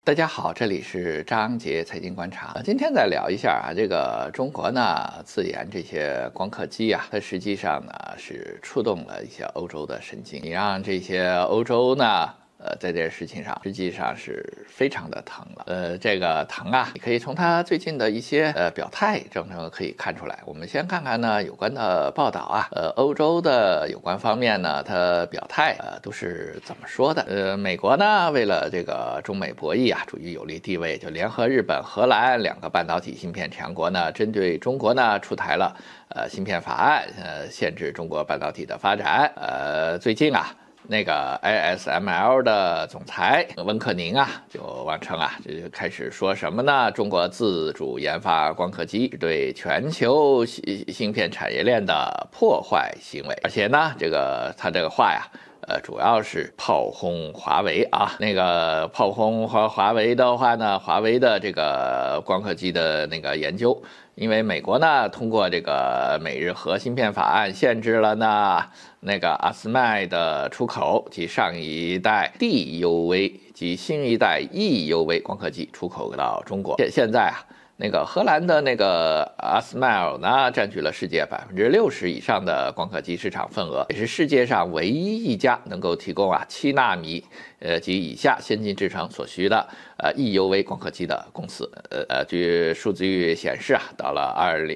大家好，这里是张杰财经观察。今天再聊一下这个中国呢自研这些光刻机它实际上呢是触动了一些欧洲的神经，你让这些欧洲呢在这件事情上实际上是非常的疼了。这个疼你可以从他最近的一些表态中可以看出来。我们先看看呢有关的报道欧洲的有关方面呢，他表态都是怎么说的？美国呢为了这个中美博弈处于有利地位，就联合日本、荷兰两个半导体芯片强国呢，针对中国呢出台了芯片法案，限制中国半导体的发展。最近那个 ASML 的总裁温克宁就妄称这就开始说什么呢？中国自主研发光刻机是对全球芯片产业链的破坏行为，而且呢，他这个话主要是炮轰华为那个炮轰华为的话呢，华为的这个光刻机的那个研究，因为美国呢通过这个美日核芯片法案限制了那个阿斯麦的出口及上一代 DUV 及新一代 EUV 光刻机出口到中国。现在那个荷兰的那个阿斯麦尔呢，占据了世界60%以上的光刻机市场份额，也是世界上唯一一家能够提供7纳米及以下先进制程所需的EUV 光刻机的公司。据数据显示到了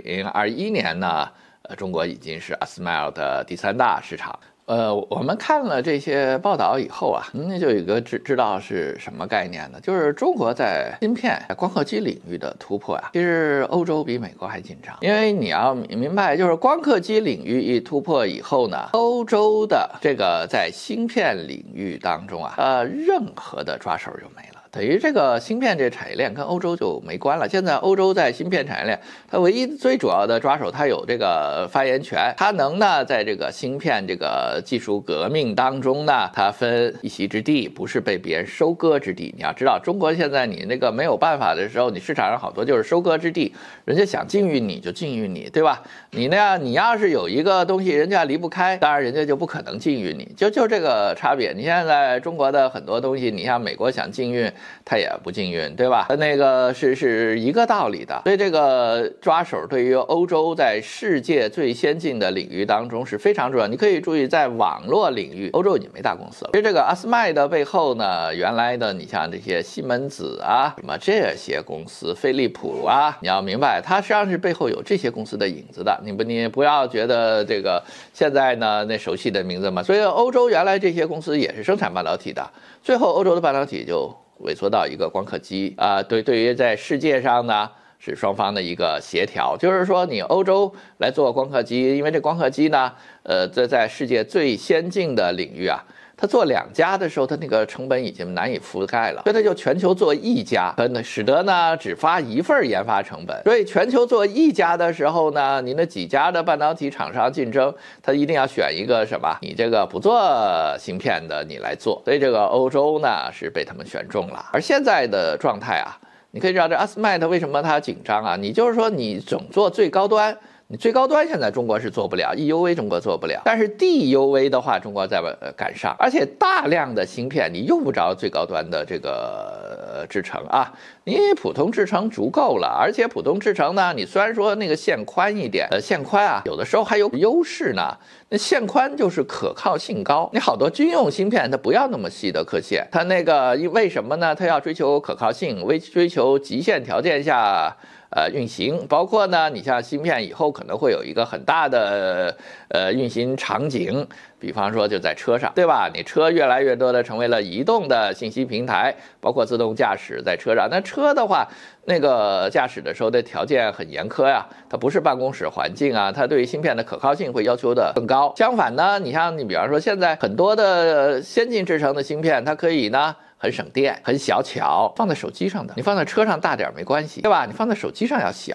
2021年呢，中国已经是阿斯麦尔的第3大市场。我们看了这些报道以后那就有一个知道是什么概念呢？就是中国在芯片光刻机领域的突破其实欧洲比美国还紧张。因为你要明白，就是光刻机领域一突破以后呢，欧洲的这个在芯片领域当中任何的抓手就没了。等于这个芯片这产业链跟欧洲就没关了。现在欧洲在芯片产业链，它唯一最主要的抓手，它有这个发言权，它能在这个芯片这个技术革命当中呢，它分一席之地，不是被别人收割之地。你要知道，中国现在你那个没有办法的时候，你市场上好多就是收割之地，人家想禁运你就禁运你，对吧？你要是有一个东西人家离不开，当然人家就不可能禁运你，就这个差别。你现在中国的很多东西，你像美国想禁运，它也不禁运，对吧？那个是一个道理的。所以这个抓手对于欧洲在世界最先进的领域当中是非常重要。你可以注意，在网络领域，欧洲已经没大公司了。其实这个阿斯麦的背后呢，原来的你像这些西门子什么这些公司，飞利浦你要明白，它实际上是背后有这些公司的影子的。你不要觉得这个现在呢那熟悉的名字嘛。所以欧洲原来这些公司也是生产半导体的，最后欧洲的半导体就萎缩到一个光刻机对于在世界上呢是双方的一个协调，就是说你欧洲来做光刻机，因为这光刻机呢在世界最先进的领域它做2家的时候，它那个成本已经难以覆盖了，所以它就全球做1家，使得呢只发1份研发成本。所以全球做1家的时候呢，你那几家的半导体厂商竞争，它一定要选一个什么？你这个不做芯片的你来做。所以这个欧洲呢是被他们选中了。而现在的状态你可以知道这阿斯麦为什么它紧张你就是说你总做最高端。你最高端现在中国是做不了 ，EUV 中国做不了，但是 DUV 的话，中国在赶上，而且大量的芯片你用不着最高端的这个制程你普通制程足够了，而且普通制程呢，你虽然说那个线宽一点，线宽有的时候还有优势呢。那线宽就是可靠性高，你好多军用芯片它不要那么细的刻线，它那个为什么呢？它要追求可靠性，追求极限条件下运行，包括呢，你像芯片以后可能会有一个很大的运行场景，比方说就在车上，对吧？你车越来越多的成为了移动的信息平台，包括自动驾驶在车上。那车的话，那个驾驶的时候的条件很严苛它不是办公室环境它对于芯片的可靠性会要求的更高。相反呢，你比方说现在很多的先进制程的芯片，它可以呢很省电、很小巧，放在手机上的，你放在车上大点没关系，对吧？你放在手机上要小，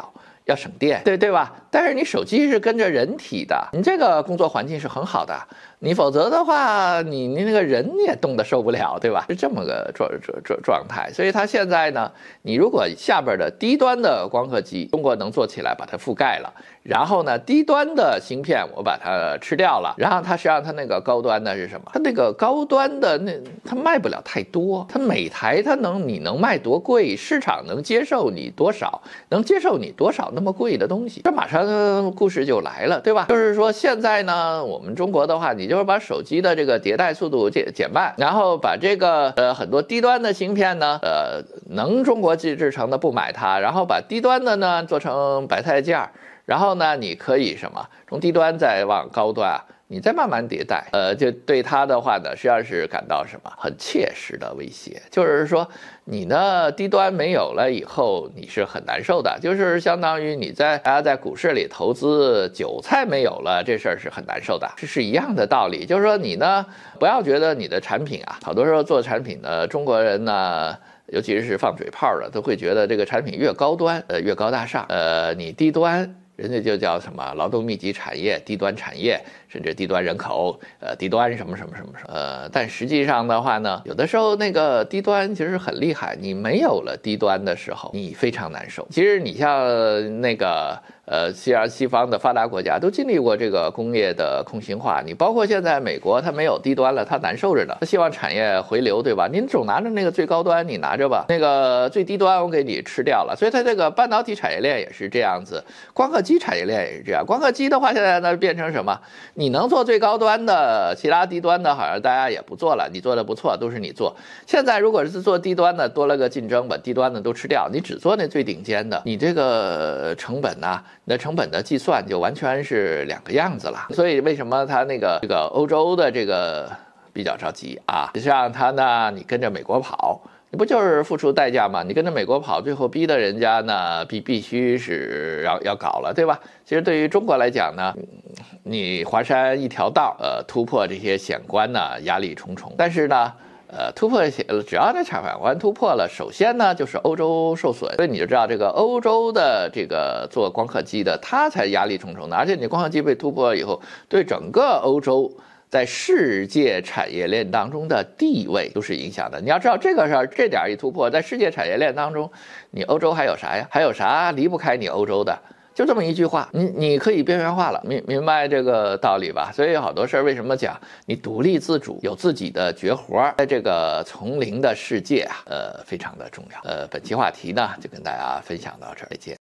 要省电，对吧？但是你手机是跟着人体的，你这个工作环境是很好的，你否则的话，你那个人也冻得受不了，对吧？是这么个状态。所以它现在呢，你如果下边的低端的光刻机，中国能做起来把它覆盖了，然后呢，低端的芯片我把它吃掉了，然后它实际上它那个高端的是什么？它那个高端的它卖不了太多，它每台你能卖多贵，市场能接受你多少，能接受你多少那么贵的东西，这马上故事就来了，对吧？就是说现在呢，我们中国的话，你就是把手机的这个迭代速度减慢，然后把这个很多低端的芯片呢，能中国制成的不买它，然后把低端的呢做成白菜价，然后呢你可以什么从低端再往高端啊，你再慢慢迭代，就对它的话呢，实际上是感到什么很切实的威胁，就是说你呢低端没有了以后，你是很难受的，就是相当于大家在股市里投资，韭菜没有了，这事儿是很难受的，这是一样的道理，就是说你呢不要觉得你的产品啊，好多时候做产品的中国人呢。尤其是放嘴炮的，都会觉得这个产品越高端，越高大上，你低端，人家就叫什么劳动密集产业、低端产业，甚至低端人口，低端什么，但实际上的话呢，有的时候那个低端其实很厉害，你没有了低端的时候，你非常难受。其实你像那个。西方的发达国家都经历过这个工业的空心化，你包括现在美国，它没有低端了，它难受着呢，它希望产业回流，对吧？您总拿着那个最高端，你拿着吧，那个最低端我给你吃掉了，所以它这个半导体产业链也是这样子，光刻机产业链也是这样。光刻机的话，现在呢变成什么？你能做最高端的，其他低端的好像大家也不做了，你做的不错，都是你做。现在如果是做低端的，多了个竞争，把低端的都吃掉，你只做那最顶尖的，你这个成本呢？你的成本的计算就完全是两个样子了，所以为什么他这个欧洲的这个比较着急啊？实际上他呢，你跟着美国跑，你不就是付出代价吗？你跟着美国跑，最后逼的人家呢必须是要搞了，对吧？其实对于中国来讲呢，你华山一条道，突破这些险关呢，压力重重，但是呢。突破只要这产反关突破了，首先呢就是欧洲受损，所以你就知道这个欧洲的这个做光刻机的，它才压力重重的，而且你光刻机被突破以后，对整个欧洲在世界产业链当中的地位都是影响的。你要知道这个事儿，这点一突破，在世界产业链当中，你欧洲还有啥呀？还有啥离不开你欧洲的？就这么一句话，你可以边缘化了，明白这个道理吧？所以好多事儿为什么讲你独立自主，有自己的绝活，在这个从零的世界啊，非常的重要。本期话题呢就跟大家分享到这儿，再见。